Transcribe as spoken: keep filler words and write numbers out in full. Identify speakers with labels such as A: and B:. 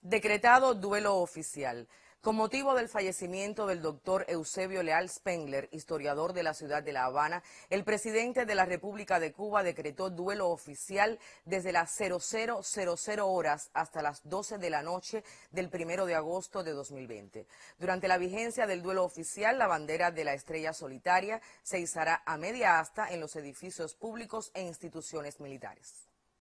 A: Decretado duelo oficial. Con motivo del fallecimiento del doctor Eusebio Leal Spengler, historiador de la ciudad de La Habana, el presidente de la República de Cuba decretó duelo oficial desde las cero cero cero cero horas hasta las doce de la noche del primero de agosto de dos mil veinte. Durante la vigencia del duelo oficial, la bandera de la estrella solitaria se izará a media asta en los edificios públicos e instituciones militares.